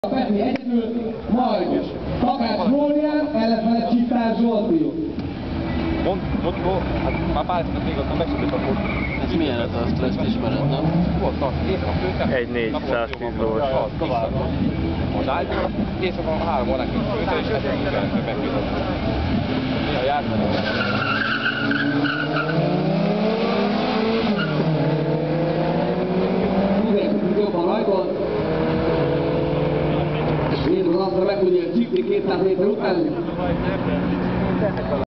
Peti egyedül, majd Takács Flórián, ellenfele Csiptár Zsolti. Hát már pár eszmet még aztán megsütött akkor. Ez milyen ez a stresszt ismered, nem? Volt az, éjszaka főztem. 1-4-110 lovas. Tovább. Most állítom, éjszaka 3 óránként főztem, és ezzel mindenekről megfőztem. Néha jártam. Mindenki jobb a rajton. Nézd az asztalra, meg tudja csípni 200 méter után.